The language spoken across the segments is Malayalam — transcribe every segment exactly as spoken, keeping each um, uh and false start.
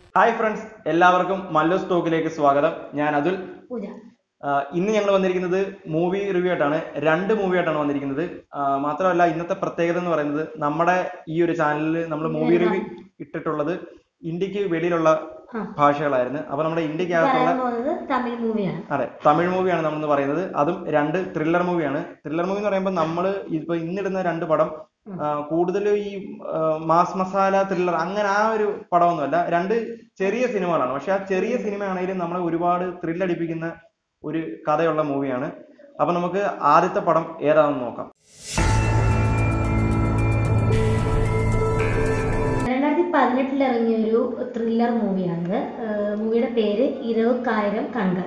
ഹായ് ഫ്രണ്ട്സ്, എല്ലാവർക്കും മല്ലോസ് ടോക്കിലേക്ക് സ്വാഗതം. ഞാൻ അതുൽ. ഇന്ന് ഞങ്ങൾ വന്നിരിക്കുന്നത് മൂവി റിവ്യൂ ആയിട്ടാണ്. രണ്ട് മൂവി ആയിട്ടാണ് വന്നിരിക്കുന്നത്. മാത്രമല്ല, ഇന്നത്തെ പ്രത്യേകത എന്ന് പറയുന്നത് നമ്മുടെ ഈ ഒരു ചാനലിൽ നമ്മൾ മൂവി റിവ്യൂ ഇട്ടിട്ടുള്ളത് ഇന്ത്യക്ക് വെളിയിലുള്ള ഭാഷകളായിരുന്നു. അപ്പൊ നമ്മുടെ ഇന്ത്യക്കകത്തുള്ള തമിഴ് മൂവിയാണ്. അതെ, തമിഴ് മൂവിയാണ് നമ്മളെന്ന് പറയുന്നത്. അതും രണ്ട് ത്രില്ലർ മൂവിയാണ്. ത്രില്ലർ മൂവി എന്ന് പറയുമ്പോൾ നമ്മൾ ഇപ്പൊ ഇന്നിടുന്ന രണ്ട് പടം കൂടുതലും ഈ മാസ് മസാല ത്രില്ലർ അങ്ങനെ ആ ഒരു പടമൊന്നുമല്ല. രണ്ട് ചെറിയ സിനിമകളാണ്. പക്ഷെ ആ ചെറിയ സിനിമ ആണെങ്കിലും നമ്മളെ ഒരുപാട് ത്രില്ലടിപ്പിക്കുന്ന ഒരു കഥയുള്ള മൂവിയാണ്. അപ്പൊ നമുക്ക് ആദ്യത്തെ പടം ഏതാണെന്ന് നോക്കാം. രണ്ടായിരത്തി പതിനെട്ടിൽ ഇറങ്ങിയ ഒരു ത്രില്ലർ മൂവിയാണിത്. മൂവിയുടെ പേര് ഇരുപതിനായിരം കണ്ണുകൾ.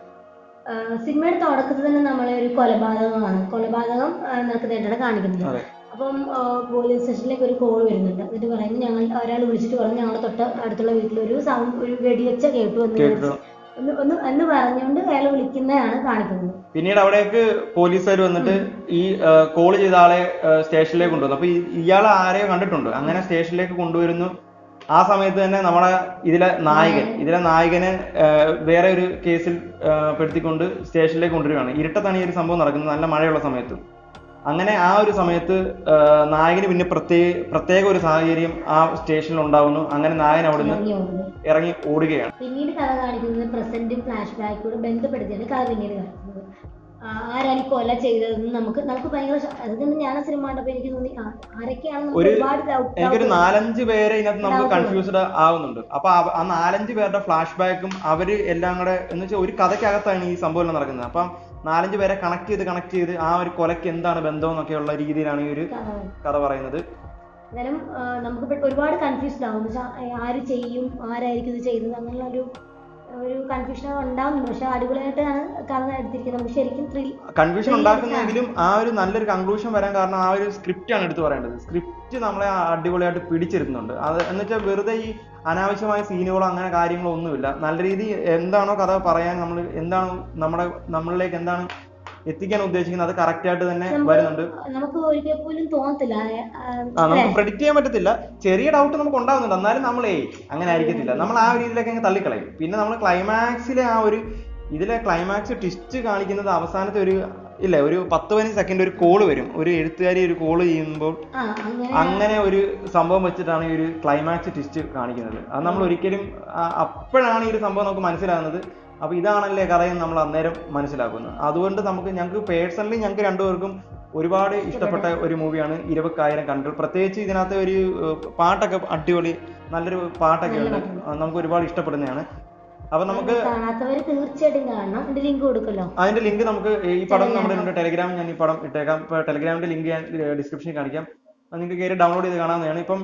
സിനിമയുടെ തുടക്കത്തിൽ തന്നെ നമ്മളെ ഒരു കൊലപാതകമാണ് കൊലപാതകം നടക്കുന്നതായിട്ടാണ് കാണിക്കുന്നത്. അപ്പം പോലീസ് സ്റ്റേഷനിലേക്ക് ഒരു കോൾ വരുന്നുണ്ട്. എന്നിട്ട് പറയുന്നത് ഞങ്ങൾ ഒരാൾ വിളിച്ചിട്ട് പറഞ്ഞു ഞങ്ങളുടെ തൊട്ട് അടുത്തുള്ള വീട്ടിലൊരു സൗണ്ട് ഒരു വെടിവെച്ച കേട്ടു എന്ന് ഒന്ന് ഒന്ന് എന്ന് പറഞ്ഞുകൊണ്ട് അയാൾ വിളിക്കുന്നതാണ് കാണിക്കുന്നത്. പിന്നീട് അവിടേക്ക് പോലീസുകാർ വന്നിട്ട് ഈ കോൾ ചെയ്ത ആളെ സ്റ്റേഷനിലേക്ക് കൊണ്ടുവന്നു. അപ്പൊ ഇയാൾ ആരെയോ കണ്ടിട്ടുണ്ട്. അങ്ങനെ സ്റ്റേഷനിലേക്ക് കൊണ്ടുവരുന്നു. ആ സമയത്ത് തന്നെ നമ്മുടെ ഇതിലെ നായകൻ ഇതിലെ നായകനെ വേറെ ഒരു കേസിൽ പെടുത്തിക്കൊണ്ട് സ്റ്റേഷനിലേക്ക് കൊണ്ടുവരികയാണ്. ഇരുട്ടത്താണ് ഈ ഒരു സംഭവം നടക്കുന്നത്, നല്ല മഴയുള്ള സമയത്ത്. അങ്ങനെ ആ ഒരു സമയത്ത് നായകന് പിന്നെ പ്രത്യേക പ്രത്യേക ഒരു സാഹചര്യം ആ സ്റ്റേഷനിൽ ഉണ്ടാവുന്നു. അങ്ങനെ നായകൻ അവിടുന്ന് ഇറങ്ങി ഓടുകയാണ്. പിന്നീട് കഥ കാണിക്കുന്നത് പ്രസന്റും ഫ്ലാഷ് ബാക്കോട് ബന്ധപ്പെടുത്തിയാണ് കഥ പിന്നീട് കാണിക്കുന്നത്. ആരാണ് ഈ കൊല ചെയ്തതെന്ന് നമുക്ക് നമുക്ക് ഭയങ്കര അതുകൊണ്ട് ഞാൻ ആ സിനിമ കണ്ടപ്പോൾ എനിക്ക് തോന്നി ആരൊക്കെയാണ് ഒരുപാട് എനിക്കൊരു നാലഞ്ച് പേരെ ഇതിനകത്ത് നമുക്ക് കൺഫ്യൂസ്ഡ് ആവുന്നുണ്ട്. അപ്പൊ ആ നാലഞ്ച് പേരുടെ ഫ്ലാഷ് ബാക്കും അവര് എല്ലാം കൂടെ എന്ന് വെച്ചാൽ ഒരു കഥയ്ക്കകത്താണ് ഈ സംഭവം നടക്കുന്നത്. അപ്പം നാലഞ്ച് പേരെ കണക്ട് ചെയ്ത് കണക്ട് ചെയ്ത് ആ ഒരു കൊലയ്ക്ക് എന്താണ് ബന്ധം എന്നൊക്കെയുള്ള രീതിയിലാണ് ഈ ഒരു കഥ പറയുന്നത്. എന്നാലും നമുക്ക് ഒരുപാട് കൺഫ്യൂസ്ഡ് ആവും. ആര് ചെയ്യും, ആരായിരിക്കും ഇത് ചെയ്തത്, അങ്ങനെയുള്ള ഒരു ഒരു കൺഫ്യൂഷൻ ഉണ്ടാവുന്നുണ്ട്. പക്ഷെ അടിപൊളിയായിട്ടാണ് കഥ എടുത്തിരിക്കുന്നത്. നമുക്ക് ശരിക്കും കൺഫ്യൂഷൻ ഉണ്ടാക്കുന്നെങ്കിലും ആ ഒരു നല്ലൊരു കൺക്ലൂഷൻ വരാൻ കാരണം ആ ഒരു സ്ക്രിപ്റ്റ് ആണ് എടുത്തു പറയേണ്ടത്. സ്ക്രിപ്റ്റ് നമ്മളെ അടിപൊളിയായിട്ട് പിടിച്ചിരുന്നുണ്ട്. അത് എന്ന് വെച്ചാൽ വെറുതെ ഈ അനാവശ്യമായ സീനുകളോ അങ്ങനെ കാര്യങ്ങളോ ഒന്നുമില്ല. നല്ല രീതിയിൽ എന്താണോ കഥ പറയാൻ നമ്മൾ എന്താണ് നമ്മുടെ നമ്മളിലേക്ക് എന്താണ് എത്തിക്കാൻ ഉദ്ദേശിക്കുന്നത് അത് കറക്റ്റ് ആയിട്ട് തന്നെ വരുന്നുണ്ട്. നമുക്ക് ഒരിക്കൽ പോലും തോന്നത്തില്ല, നമുക്ക് പ്രെഡിക്റ്റ് ചെയ്യാൻ പറ്റത്തില്ല. ചെറിയ ഡൗട്ട് നമുക്ക് ഉണ്ടാവുന്നുണ്ട്. എന്നാലും നമ്മളേ അങ്ങനെ ആയിരിക്കത്തില്ല, നമ്മൾ ആ ഒരു രീതിയിലേക്ക് അങ്ങ് തള്ളിക്കളയും. പിന്നെ നമ്മൾ ക്ലൈമാക്സിലെ ആ ഒരു ഇതിലെ ക്ലൈമാക്സ് ട്വിസ്റ്റ് കാണിക്കുന്നത് അവസാനത്തെ ഒരു ഇല്ല ഒരു പത്ത് പതിനഞ്ച് സെക്കൻഡ് ഒരു കോള് വരും. ഒരു എഴുത്തുകാരി ഒരു കോള് ചെയ്യുമ്പോൾ അങ്ങനെ ഒരു സംഭവം വെച്ചിട്ടാണ് ഈ ഒരു ക്ലൈമാക്സ് ട്വിസ്റ്റ് കാണിക്കുന്നത്. അത് നമ്മൾ ഒരിക്കലും അപ്പോഴാണ് ഈ ഒരു സംഭവം നമുക്ക് മനസ്സിലാകുന്നത്. അപ്പൊ ഇതാണല്ലേ കഥയും നമ്മൾ അന്നേരം മനസ്സിലാക്കുന്നത്. അതുകൊണ്ട് നമുക്ക് ഞങ്ങൾക്ക് പേഴ്സണലി ഞങ്ങൾക്ക് രണ്ടുപേർക്കും ഒരുപാട് ഇഷ്ടപ്പെട്ട ഒരു മൂവിയാണ് ഇരുപതിനായിരം കണ്ണുകൾ. പ്രത്യേകിച്ച് ഇതിനകത്ത് ഒരു പാട്ടൊക്കെ അടിപൊളി നല്ലൊരു പാട്ടൊക്കെ ഉണ്ട്, നമുക്ക് ഒരുപാട് ഇഷ്ടപ്പെടുന്നതാണ്. അപ്പൊ നമുക്ക് തീർച്ചയായിട്ടും കാണണം. അതിന്റെ ലിങ്ക് നമുക്ക് ഈ പടം നമ്മുടെ ടെലിഗ്രാമിൽ ഞാൻ ഈ പടം ഇട്ടേക്കാം. ഇപ്പൊ ടെലിഗ്രാമിന്റെ ലിങ്ക് ഞാൻ ഡിസ്ക്രിപ്ഷനിൽ കാണിക്കാം. നിങ്ങൾക്ക് കയറി ഡൗൺലോഡ് ചെയ്ത് കാണാവുന്നതാണ്. ഇപ്പം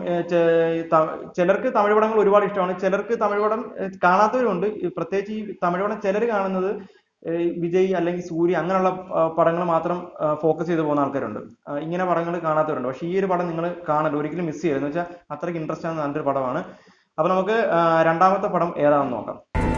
ചിലർക്ക് തമിഴ് പടങ്ങൾ ഒരുപാട് ഇഷ്ടമാണ്, ചിലർക്ക് തമിഴ് പടം കാണാത്തവരുണ്ട്. പ്രത്യേകിച്ച് ഈ തമിഴ് പടം ചിലർ കാണുന്നത് വിജയ് അല്ലെങ്കിൽ സൂര്യ അങ്ങനെയുള്ള പടങ്ങൾ മാത്രം ഫോക്കസ് ചെയ്ത് പോകുന്ന ആൾക്കാരുണ്ട്. ഇങ്ങനെ പടങ്ങൾ കാണാത്തവരുണ്ട്. പക്ഷെ ഈ ഒരു പടം നിങ്ങൾ കാണരുത്, ഒരിക്കലും മിസ് ചെയ്യരുത്. എന്ന് വെച്ചാൽ അത്രയ്ക്ക് ഇൻട്രസ്റ്റ് ആണ്, നല്ലൊരു പടമാണ്. അപ്പൊ നമുക്ക് രണ്ടാമത്തെ പടം ഏതാണെന്ന് നോക്കാം.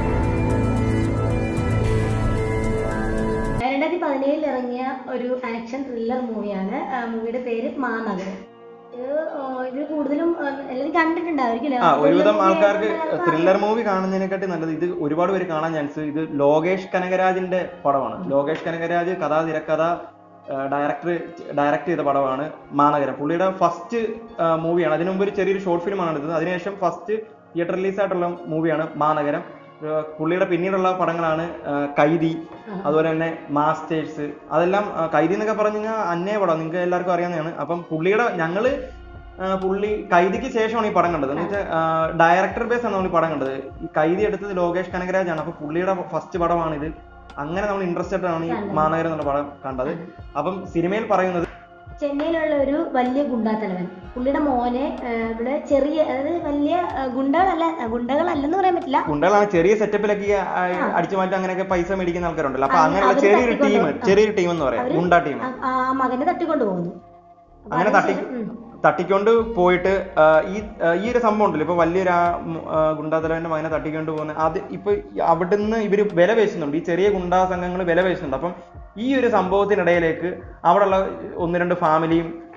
രണ്ടായിരത്തി പതിനേഴിൽ ഇറങ്ങിയ ഒരു ആക്ഷൻ ത്രില്ലർ മൂവിയാണ്. മൂവിയുടെ പേര് മാനഗരം. ഇത് കൂടുതലും എല്ലാവരും കണ്ടിട്ടുണ്ടായിരിക്കും. ഒരുവിധം ആൾക്കാർക്ക് ത്രില്ലർ മൂവി കാണുന്നതിനെക്കാട്ടി നല്ലത് ഇത് ഒരുപാട് പേര് കാണാൻ ചാൻസ്. ഇത് ലോകേഷ് കനകരാജിന്റെ പടമാണ്. ലോകേഷ് കനകരാജ് കഥ തിരക്കഥ ഡയറക്ടർ ഡയറക്ട് ചെയ്ത പടമാണ് മാനഗരം. പുള്ളിയുടെ ഫസ്റ്റ് മൂവിയാണ്. അതിനു മുമ്പ് ഒരു ചെറിയൊരു ഷോർട്ട് ഫിലിമാണ് എടുത്തത്. അതിനുശേഷം ഫസ്റ്റ് തിയേറ്റർ റിലീസായിട്ടുള്ള മൂവിയാണ് മാനഗരം. പുള്ളിയുടെ പിന്നീടുള്ള പടങ്ങളാണ് കൈദി, അതുപോലെ തന്നെ മാസ്റ്റേഴ്സ്. അതെല്ലാം കൈദി എന്നൊക്കെ പറഞ്ഞു കഴിഞ്ഞാൽ അന്നേ പടം നിങ്ങൾക്ക് എല്ലാവർക്കും അറിയാവുന്നതാണ്. അപ്പം പുള്ളിയുടെ ഞങ്ങള് പുള്ളി കൈദിക്ക് ശേഷമാണ് ഈ പടം കണ്ടത്. എന്ന് വെച്ചാൽ ഡയറക്ടർ ബേസ് ആണ് നമ്മൾ ഈ പടം കണ്ടത്. ഈ കൈദി എടുത്തത് ലോകേഷ് കനകരാജാണ്. അപ്പൊ പുള്ളിയുടെ ഫസ്റ്റ് പടമാണ് ഇത്. അങ്ങനെ നമ്മൾ ഇൻട്രസ്റ്റഡ് ആണ് ഈ മാനഗരം എന്നുള്ള പടം കണ്ടത്. അപ്പം സിനിമയിൽ പറയുന്നത് ചെന്നൈയിലുള്ള ഒരു വലിയ ഗുണ്ടാത്തലവൻ പുള്ളിയുടെ മോനെ ഇവിടെ ചെറിയ അതായത് വലിയ ഗുണ്ടകളല്ല ഗുണ്ടകളല്ലെന്ന് പറയാൻ പറ്റില്ല, ഗുണ്ടകളാണ്. ചെറിയ സെറ്റപ്പിലൊക്കെ അടിച്ചു മാറ്റി അങ്ങനെയൊക്കെ പൈസ മേടിക്കുന്ന ആൾക്കാരുണ്ടല്ലോ. അപ്പൊ അങ്ങനെയുള്ള ചെറിയൊരു ടീം ചെറിയൊരു ടീം എന്ന് പറയാം, ഗുണ്ടാ ടീം. ആ മകനെ തട്ടിക്കൊണ്ടു പോകുന്നു. അങ്ങനെ തട്ടി തട്ടിക്കൊണ്ട് പോയിട്ട് ഈ ഈ ഒരു സംഭവം ഉണ്ടല്ലോ, ഇപ്പൊ വലിയൊരു ഗുണ്ടാതലവന്റെ മകനെ തട്ടിക്കൊണ്ട് പോകുന്ന അത് ഇപ്പൊ അവിടുന്ന് ഇവര് വില പേശുന്നുണ്ട്. ഈ ചെറിയ ഗുണ്ടാ സംഘങ്ങൾ വില പേശുന്നുണ്ട്. അപ്പം ഈ ഒരു സംഭവത്തിനിടയിലേക്ക് അവിടെയുള്ള ഒന്ന് രണ്ട് ഫാമിലിയും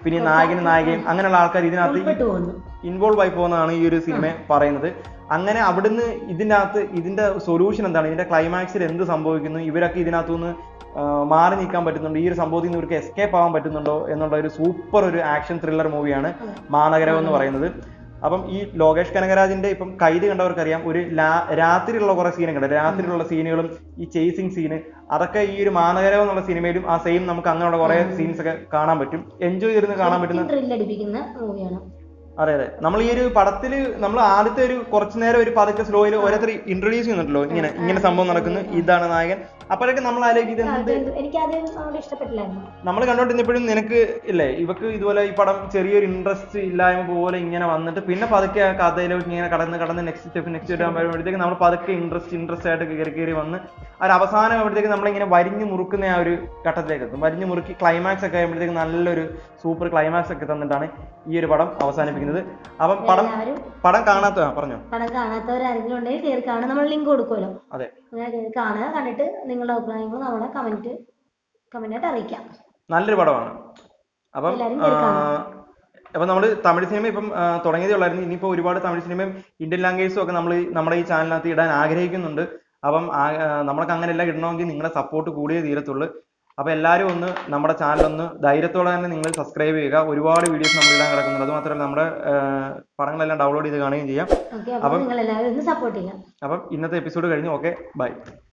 പിന്നെ നായകനും നായികയും അങ്ങനെയുള്ള ആൾക്കാർ ഇതിനകത്ത് ഉൾപ്പെട്ടു പോകുന്നു. ഇൻവോൾവ് ആയി പോകുന്നതാണ് ഈ ഒരു സിനിമ പറയുന്നത്. അങ്ങനെ അവിടുന്ന് ഇതിനകത്ത് ഇതിന്റെ സൊല്യൂഷൻ എന്താണ്, ഇതിന്റെ ക്ലൈമാക്സിൽ എന്ത് സംഭവിക്കുന്നു, ഇവരൊക്കെ ഇതിനകത്തുനിന്ന് മാറി നിൽക്കാൻ പറ്റുന്നുണ്ടോ, ഈ ഒരു സംഭവത്തിൽ നിന്ന് ഇവർക്ക് എസ്കേപ്പ് ആവാൻ പറ്റുന്നുണ്ടോ എന്നുള്ള ഒരു സൂപ്പർ ഒരു ആക്ഷൻ ത്രില്ലർ മൂവിയാണ് മാനഗരം എന്ന് പറയുന്നത്. അപ്പം ഈ ലോകേഷ് കനകരാജിന്റെ ഇപ്പം കൈത് കണ്ടവർക്കറിയാം, ഒരു രാത്രിയിലുള്ള കുറെ സീനുകൾ, രാത്രിയിലുള്ള സീനുകളും ഈ ചേസിങ് സീന്, അതൊക്കെ ഈ ഒരു മാനഗരം എന്നുള്ള സിനിമയിലും ആ സെയിം നമുക്ക് അങ്ങനെയുള്ള കുറെ സീൻസ് ഒക്കെ കാണാൻ പറ്റും, എൻജോയ് ചെയ്തിരുന്ന് കാണാൻ പറ്റുന്ന ത്രില്ലടിപ്പിക്കുന്ന മൂവിയാണ്. അതെ അതെ. നമ്മൾ ഈ ഒരു പടത്തില് നമ്മൾ ആദ്യത്തെ ഒരു കുറച്ചു നേരം ഒരു പതുക്കെ സ്ലോയിൽ ഓരോരുത്തർ ഇൻട്രൊഡ്യൂസ് ചെയ്യുന്നുണ്ടല്ലോ, ഇങ്ങനെ ഇങ്ങനെ സംഭവം നടക്കുന്നു, ഇതാണ് നായകൻ. അപ്പോഴൊക്കെ നമ്മൾ ആലോചിക്കും ഇത് എനിക്ക് ആദ്യം ഇഷ്ടപ്പെട്ടില്ലായിരുന്നു. നമ്മൾ കണ്ടോണ്ടിരുന്നപ്പോഴും നിനക്ക് ഇല്ലേ ഇവക്ക് ഇതുപോലെ ഈ പടം ചെറിയൊരു ഇൻട്രസ്റ്റ് ഇല്ലായ്മ പോലെ ഇങ്ങനെ വന്നിട്ട് പിന്നെ പതുക്കെ ആ കഥയിലോട്ട് ഇങ്ങനെ കടന്ന് കടന്ന് നെക്സ്റ്റ് സ്റ്റെപ്പ് നെക്സ്റ്റ് സ്റ്റെപ്പ് ആകുമ്പോഴത്തേക്ക് നമ്മൾ പതുക്കെ ഇൻട്രസ്റ്റ് ഇൻട്രസ്റ്റ് ആയിട്ട് കയറി കയറി വന്ന് ആ ഒരു അവസാനം ആകുമ്പോഴത്തേക്ക് നമ്മളിങ്ങനെ വരിഞ്ഞു മുറുക്കുന്ന ആ ഒരു ഘട്ടത്തിലേക്ക് എത്തും. വരിഞ്ഞു മുറുക്കി ക്ലൈമാക്സ് ഒക്കെ ആകുമ്പോഴത്തേക്ക് നല്ലൊരു സൂപ്പർ ക്ലൈമാക്സ് ഒക്കെ തന്നിട്ടാണ് ഈ ഒരു പടം അവസാനിപ്പിക്കുന്നത്. അപ്പം പടം പടം കാണാത്ത പറഞ്ഞോ പടം കാണാത്തവരാരെങ്കിലും ഉണ്ടെങ്കിൽ കയറി കാണാൻ നമ്മൾ ലിങ്ക് കൊടുക്കുമല്ലോ. അതെ, കാണുക, കണ്ടിട്ട് നിങ്ങളുടെ അഭിപ്രായങ്ങൾ നമ്മളെ കമന്റ് കമന്റായിട്ട് അറിയിക്കാം. നല്ലൊരു പടമാണ്. അപ്പം അപ്പൊ നമ്മൾ തമിഴ് സിനിമ ഇപ്പം തുടങ്ങിയതേ ഉള്ളായിരുന്നു. ഇനിയിപ്പോൾ ഒരുപാട് തമിഴ് സിനിമയും ഇന്ത്യൻ ലാംഗ്വേജസും ഒക്കെ നമ്മൾ നമ്മുടെ ഈ ചാനലിനകത്ത് ഇടാൻ ആഗ്രഹിക്കുന്നുണ്ട്. അപ്പം നമ്മൾക്ക് അങ്ങനെയെല്ലാം ഇടണമെങ്കിൽ നിങ്ങളുടെ സപ്പോർട്ട് കൂടിയേ തീരത്തുള്ളൂ. അപ്പൊ എല്ലാവരും ഒന്ന് നമ്മുടെ ചാനൽ ഒന്ന് ധൈര്യത്തോടെ തന്നെ നിങ്ങൾ സബ്സ്ക്രൈബ് ചെയ്യുക. ഒരുപാട് വീഡിയോസ് നമ്മൾ ഇടാൻ കിടക്കുന്നുണ്ട്. അത് മാത്രമല്ല നമ്മുടെ പടങ്ങളെല്ലാം ഡൗൺലോഡ് ചെയ്ത് കാണുകയും ചെയ്യാം. അപ്പം അപ്പം ഇന്നത്തെ എപ്പിസോഡ് കഴിഞ്ഞു. Okay, by.